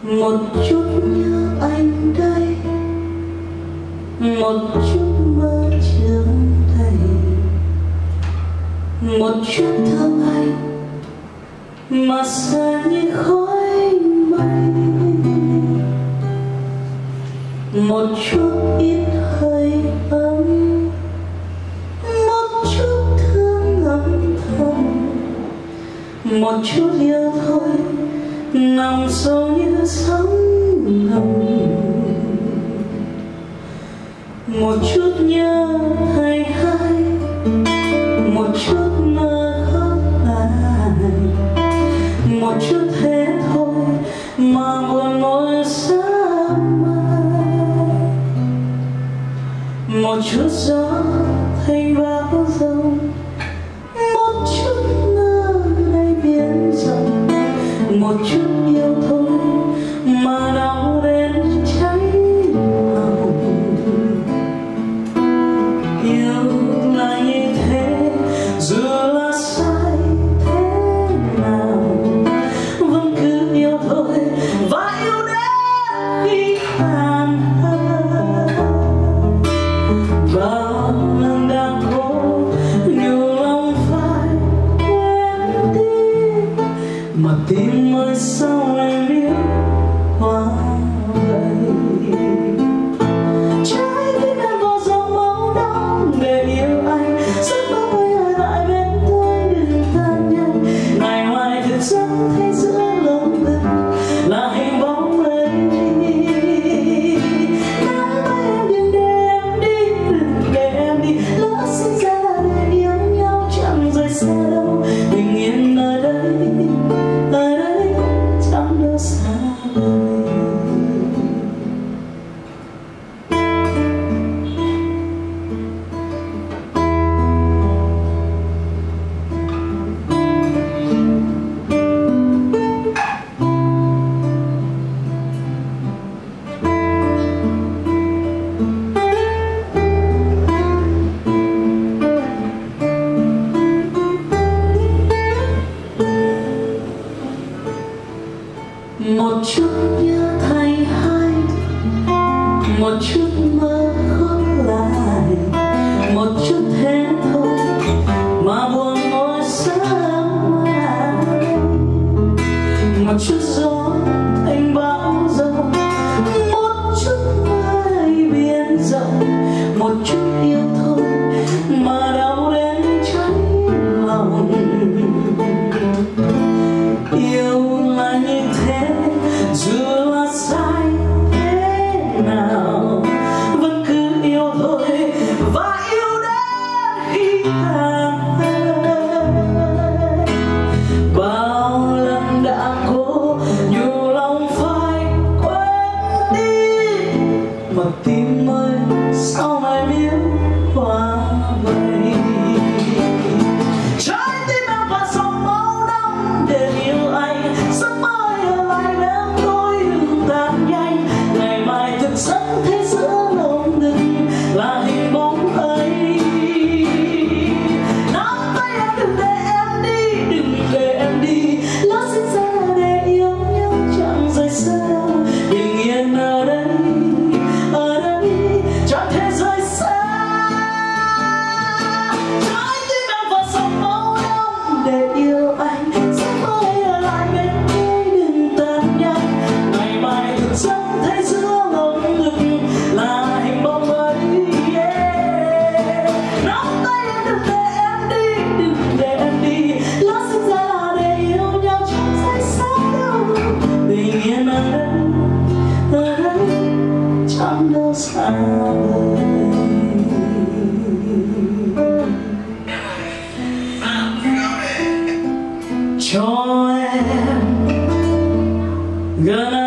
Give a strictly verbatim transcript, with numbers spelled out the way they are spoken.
một chút nhớ anh đây, một chút mơ trường thầy, một chút thương anh mà xa như khói mây, một chút ít hơi ấm, một chút thương âm thầm, một chút yêu thôi nằm sâu như sóng ngầm, một chút nhớ thay hai, một chút mơ khóc lại, một chút thế thôi mà buồn mỗi sớm mai, một chút gió thành bão giông, một chút mơ đầy biển rộng, một chút yêu thôi mà đau đến cháy lòng. Yêu là như thế dù là sai thế nào vẫn cứ yêu thôi và yêu đến khi tàn hơn. Bao lần đang cố nhiều lòng phải quên đi mà tim ơi sao lại biết hoa vậy. Trái tim em vào dòng máu nóng để yêu anh, giấc mơ bây giờ lại bên tôi đừng tan nhanh. Ngày mai thức giấc thấy giữa lồng ngực là hình bóng ấy. Nắng bay em đừng để em đi, đừng để em đi. Lỡ sinh ra là để yêu nhau chẳng rời xa đâu. Bình yên ở đây, ở đây chẳng đâu xa vời. Một chút nhớ thay hai, một chút mơ khóc lại, một chút thế thôi mà buồn mỗi sớm mai, một chút gió thành bão giông, một chút mây biển rộng, một chút yêu thôi mà đau đến cháy lòng. Yêu là như thế dù là sai thế nào vẫn cứ yêu thôi và yêu đến khi tàn hơi. Bao lần đã cố nhiều lòng phải quên đi mà tim ơi sao lại biết hoa vậy. Trái tim em vào dòng máu nóng để yêu anh, giấc mơ lại bên tôi đừng tan nhanh. Ngày mai thức giấc thấy giữa lồng ngực là hình bóng ấy. Nắm tay em đừng để em đi, đừng để em đi. Lỡ sinh ra là để yêu nhau chẳng rời xa đâu. Bình yên ở đây, ở đây chẳng thể rời xa. Trái tim em vào dòng máu nóng để yêu anh, giấc mơ ở lại bên tôi đừng tan nhanh. Ngày mai thức giấc thấy giữa lồng ngực là hình bóng ấy. Yeah. Nắm tay em đừng để em đi, đừng để em đi. Lỡ sinh ra là để yêu nhau chẳng rời xa đâu. Bình yên ở đây, ở đây chẳng đâu xa vời. Cho em gần